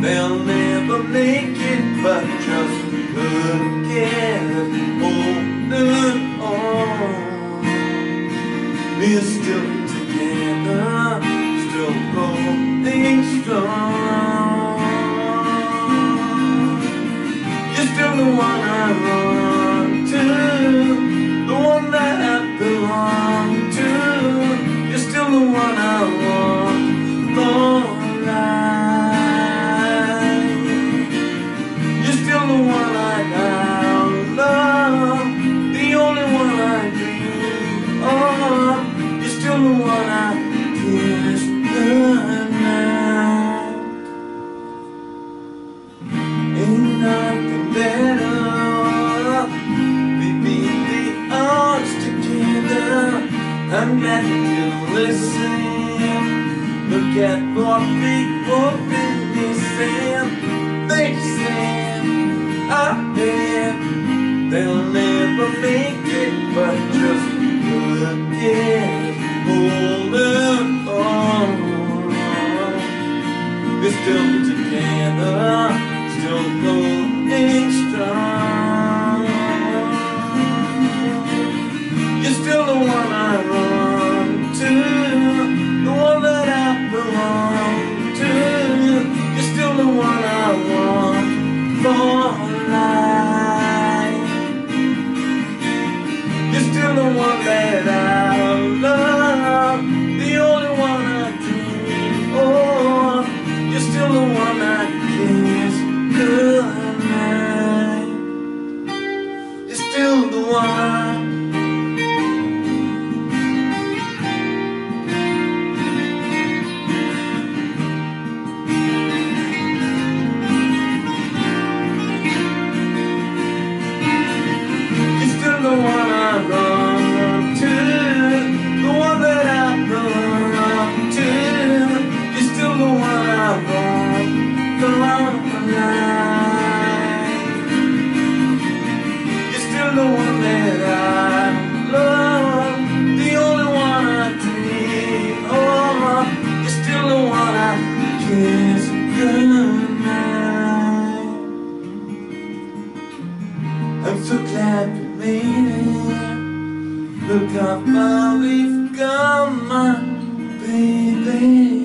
They'll never make it, but just couldn't get holding on. We're still together, still going strong. You're still the one I run to, the one that I belong to. You're still the one I want for life. You're still the one I love, the only one I dream of. You're still the one I kiss goodnight. Ain't nothing better. We beat the odds together. I'm glad you can listen. Look at what people really say. They say I bet they'll never make it, but just couldn't get holding on. We're still together, still going strong. You're still the one I run to, the one that I belong to. You're still the one I want for life. You're still the one that I love, the only one I dream of. You're still the one I kiss goodnight. You're still the one. The one I run to, the one that I belong to. You're still the one I want for life. You're still the one that I love, the only one I dream of. You're still the one I kiss goodnight. I'm so glad we made it. Look how far we've come, my baby.